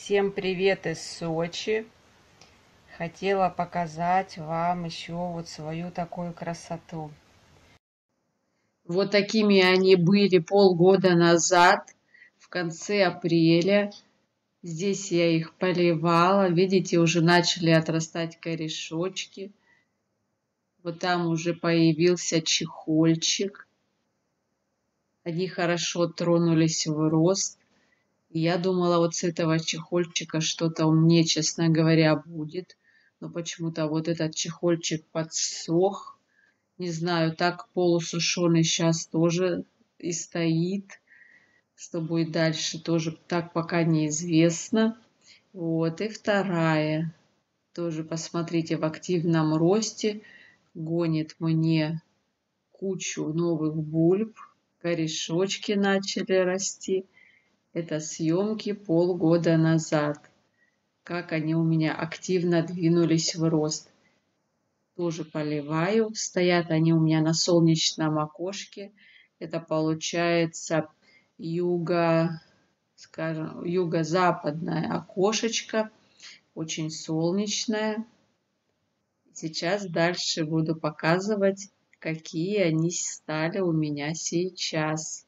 Всем привет из Сочи! Хотела показать вам еще вот свою такую красоту. Вот такими они были полгода назад, в конце апреля. Здесь я их поливала. Видите, уже начали отрастать корешочки. Вот там уже появился чехольчик. Они хорошо тронулись в рост. Я думала, вот с этого чехольчика что-то у меня, честно говоря, будет. Но почему-то вот этот чехольчик подсох. Не знаю, так полусушеный сейчас тоже и стоит. Что будет дальше, тоже так пока неизвестно. Вот, и вторая. Тоже, посмотрите, в активном росте. Гонит мне кучу новых бульб. Корешочки начали расти. Это съемки полгода назад. Как они у меня активно двинулись в рост. Тоже поливаю. Стоят они у меня на солнечном окошке. Это получается юго-западное окошечко. Очень солнечное. Сейчас дальше буду показывать, какие они стали у меня сейчас.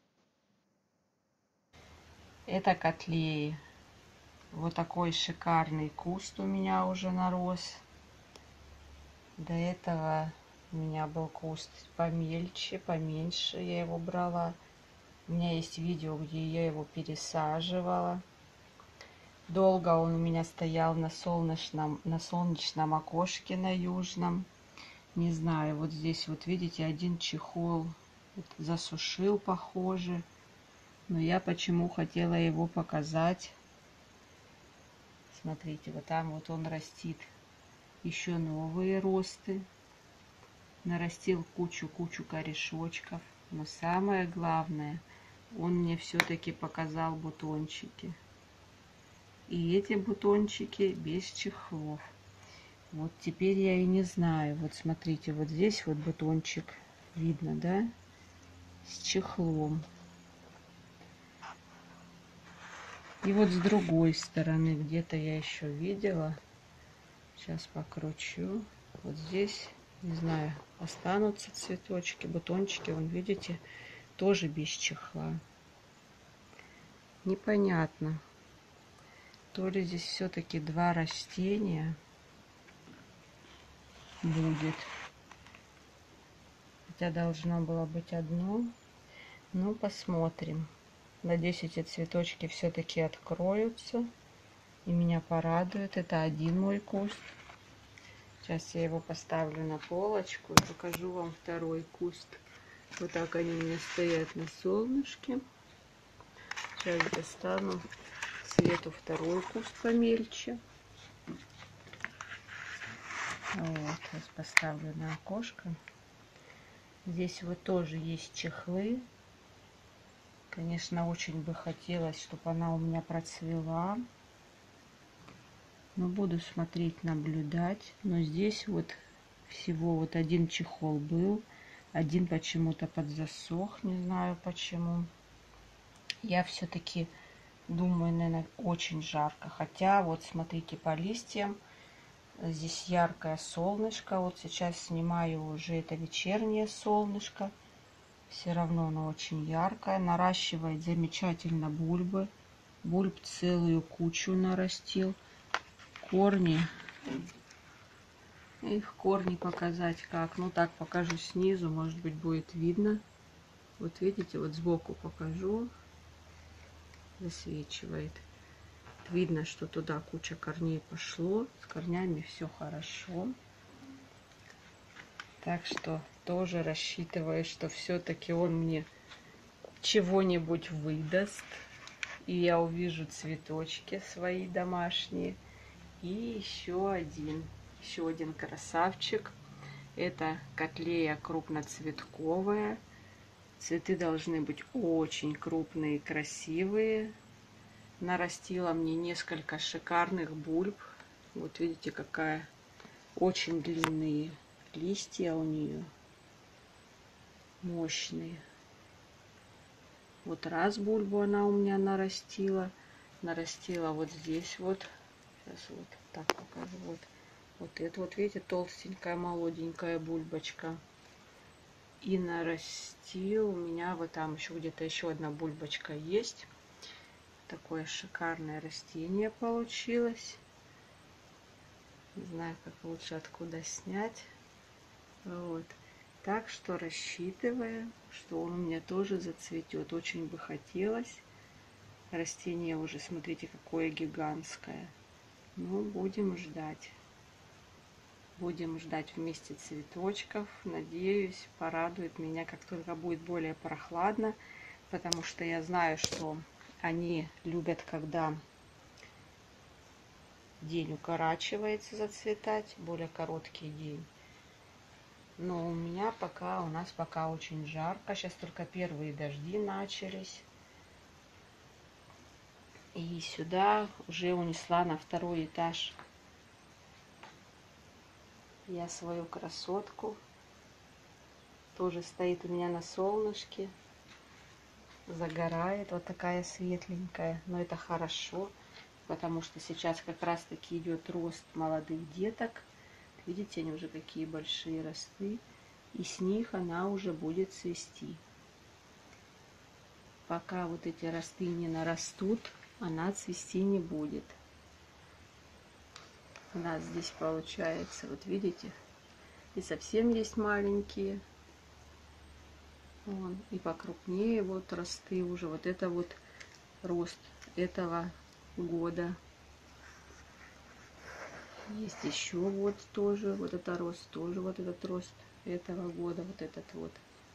Это котлеи. Вот такой шикарный куст у меня уже нарос. До этого у меня был куст помельче, поменьше я его брала. У меня есть видео, где я его пересаживала. Долго он у меня стоял на солнечном окошке на южном. Не знаю, вот здесь вот видите, один чехол вот засушил, похоже. Но я почему хотела его показать. Смотрите, вот там вот он растит еще новые росты. Нарастил кучу корешочков. Но самое главное, он мне все-таки показал бутончики. И эти бутончики без чехлов. Вот теперь я и не знаю. Вот смотрите, вот здесь вот бутончик. Видно, да? С чехлом. И вот с другой стороны где-то я еще видела. Сейчас покручу. Вот здесь, не знаю, останутся цветочки, бутончики. Вон, видите, тоже без чехла. Непонятно. То ли здесь все-таки два растения будет. Хотя должно было быть одно. Ну, посмотрим. Надеюсь, эти цветочки все-таки откроются. И меня порадует. Это один мой куст. Сейчас я его поставлю на полочку и покажу вам второй куст. Вот так они у меня стоят на солнышке. Сейчас достану свету второй куст помельче. Вот, сейчас поставлю на окошко. Здесь вот тоже есть чехлы. Конечно, очень бы хотелось, чтобы она у меня процвела. Но буду смотреть, наблюдать. Но здесь вот всего вот один чехол был. Один почему-то подзасох. Не знаю почему. Я все-таки думаю, наверное, очень жарко. Хотя вот смотрите по листьям. Здесь яркое солнышко. Вот сейчас снимаю уже это вечернее солнышко. Все равно оно очень яркое. Наращивает замечательно бульбы. Бульб целую кучу нарастил. Корни. Их корни показать как. Ну так покажу снизу. Может быть будет видно. Вот видите, вот сбоку покажу. Засвечивает. Видно, что туда куча корней пошло. С корнями все хорошо. Так что тоже рассчитываю, что все-таки он мне чего-нибудь выдаст. И я увижу цветочки свои домашние. И еще один красавчик. Это котлея крупноцветковая. Цветы должны быть очень крупные и красивые. Нарастила мне несколько шикарных бульб. Вот видите, какая очень длинные листья у нее. Мощные. Вот раз бульбу она у меня нарастила. нарастила вот здесь вот. Сейчас вот так покажу. Вот это вот, видите, толстенькая, молоденькая бульбочка. И нарастил у меня вот там еще где-то еще одна бульбочка есть. Такое шикарное растение получилось. Не знаю, как лучше откуда снять. Вот. Так что рассчитываю, что он у меня тоже зацветет. Очень бы хотелось. Растение уже, смотрите, какое гигантское. Ну, будем ждать. Будем ждать вместе цветочков. Надеюсь, порадует меня, как только будет более прохладно. Потому что я знаю, что они любят, когда день укорачивается, зацветать. Более короткий день. Но у нас пока очень жарко. Сейчас только первые дожди начались. И сюда уже унесла на второй этаж я свою красотку. Тоже стоит у меня на солнышке. Загорает. Вот такая светленькая. Но это хорошо, потому что сейчас как раз таки идет рост молодых деток. Видите, они уже какие большие росты. И с них она уже будет цвести. Пока вот эти росты не нарастут, она цвести не будет. У нас здесь получается, вот видите, и совсем есть маленькие. Вон, и покрупнее вот росты уже. Вот это вот рост этого года. Есть еще вот тоже, вот это рост, тоже вот этот рост этого года, вот этот вот.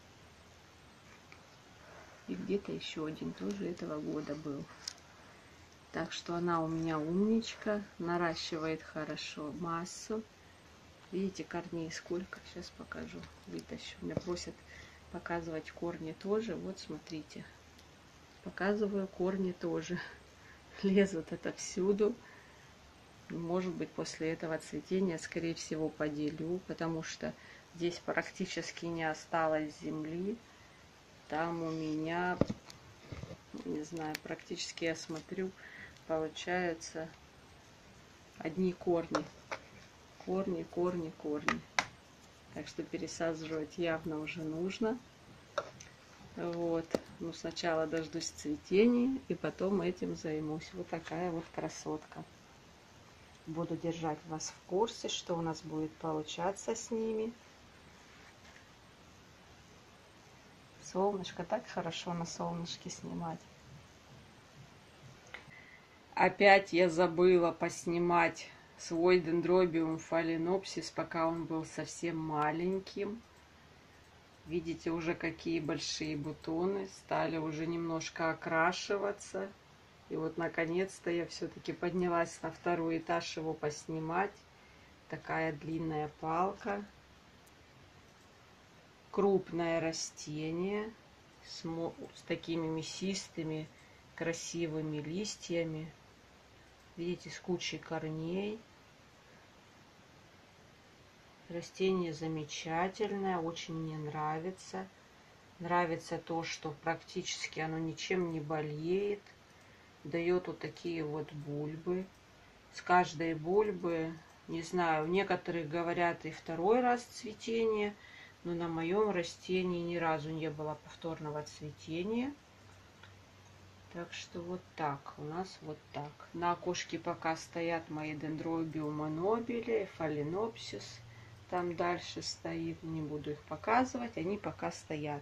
И где-то еще один тоже этого года был. Так что она у меня умничка, наращивает хорошо массу. Видите, корней сколько? Сейчас покажу, вытащу. Меня просят показывать корни тоже. Вот смотрите, показываю корни тоже. Лезут это всюду. Может быть, после этого цветения, скорее всего, поделю, потому что здесь практически не осталось земли. Там у меня, не знаю, практически я смотрю, получается одни корни. Корни, корни, корни. Так что пересаживать явно уже нужно. Вот. Ну, сначала дождусь цветения, и потом этим займусь. Вот такая вот красотка. Буду держать вас в курсе, что у нас будет получаться с ними. Солнышко, так хорошо на солнышке снимать. Опять я забыла поснимать свой дендробиум фаленопсис, пока он был совсем маленьким. Видите, уже какие большие бутоны, стали уже немножко окрашиваться. И вот наконец-то я все-таки поднялась на второй этаж его поснимать. Такая длинная палка. Крупное растение с такими мясистыми красивыми листьями. Видите, с кучей корней. Растение замечательное, очень мне нравится. Нравится то, что практически оно ничем не болеет. Дает вот такие вот бульбы. С каждой бульбы, не знаю, некоторые говорят и второй раз цветение, но на моем растении ни разу не было повторного цветения. Так что вот так, у нас вот так. На окошке пока стоят мои дендробиумы нобили, фаленопсис. Там дальше стоит, не буду их показывать, они пока стоят.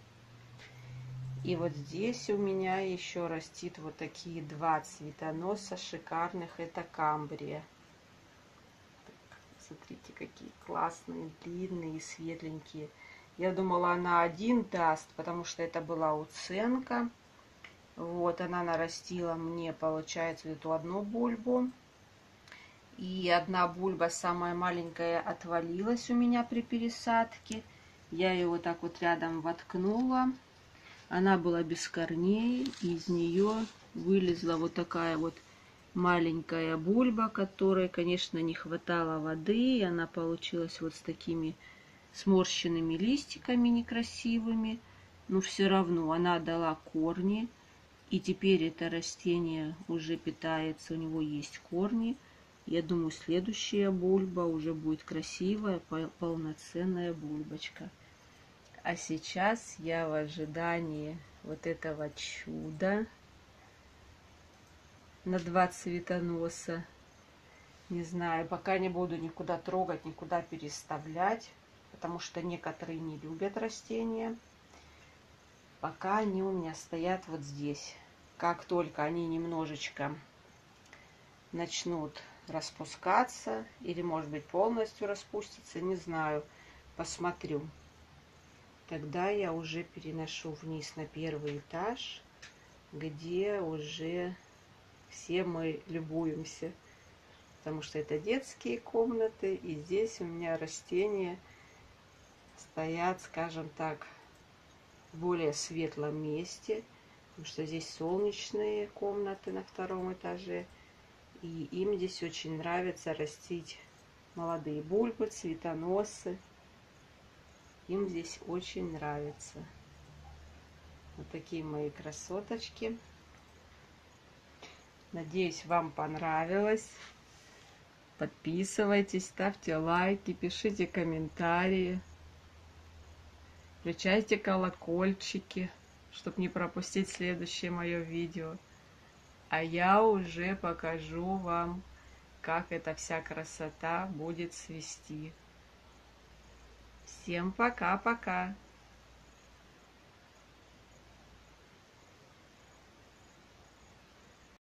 И вот здесь у меня еще растит вот такие два цветоноса шикарных. Это камбрия. Смотрите, какие классные, длинные, светленькие. Я думала, она один даст, потому что это была уценка. Вот, она нарастила мне, получается, эту одну бульбу. И одна бульба, самая маленькая, отвалилась у меня при пересадке. Я ее вот так вот рядом воткнула. Она была без корней, и из нее вылезла вот такая вот маленькая бульба, которой, конечно, не хватало воды. И она получилась вот с такими сморщенными листиками некрасивыми. Но все равно она дала корни. И теперь это растение уже питается, у него есть корни. Я думаю, следующая бульба уже будет красивая, полноценная бульбочка. А сейчас я в ожидании вот этого чуда на 2 цветоноса. Не знаю, пока не буду никуда трогать, никуда переставлять, потому что некоторые не любят растения. Пока они у меня стоят вот здесь. Как только они немножечко начнут распускаться, или может быть полностью распустятся, не знаю, посмотрю. Тогда я уже переношу вниз на первый этаж, где уже все мы любуемся. Потому что это детские комнаты, и здесь у меня растения стоят, скажем так, в более светлом месте, потому что здесь солнечные комнаты на 2-м этаже, и им здесь очень нравится растить молодые бульбы, цветоносы. Им здесь очень нравится. Вот такие мои красоточки. Надеюсь, вам понравилось. Подписывайтесь, ставьте лайки, пишите комментарии. Включайте колокольчики, чтобы не пропустить следующее мое видео. А я уже покажу вам, как эта вся красота будет цвести. Всем пока-пока!